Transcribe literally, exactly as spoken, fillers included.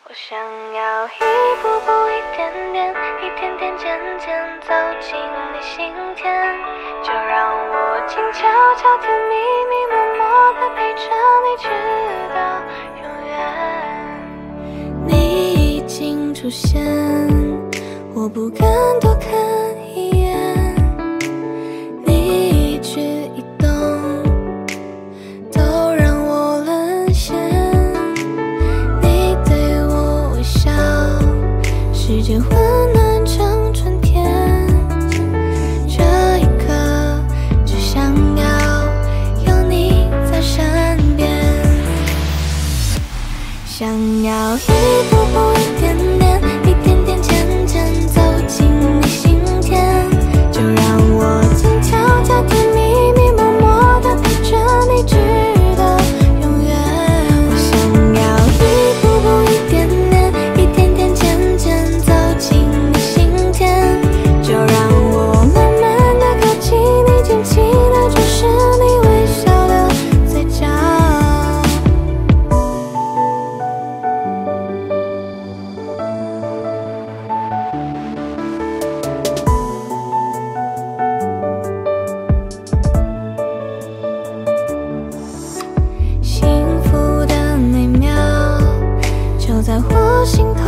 我想要一步步、一点点、一点点、渐渐走进你心田，就让我静悄悄、甜蜜蜜、默默地陪着你，直到永远。你已经出现，我不敢多看一眼，你一举一动都让我沦陷。你对我微笑，世界温暖成春天。这一刻，只想要有你在身边，想要一步步、一点点、一点点、渐渐走进你心田，就让我静悄悄、甜蜜蜜、默默地陪着你，直到永远。我想要一步步、一点点、一点点、渐渐走进你心田，就让我慢慢地靠近你，紧紧地注视你微笑的嘴角。幸福的美妙就在我心头。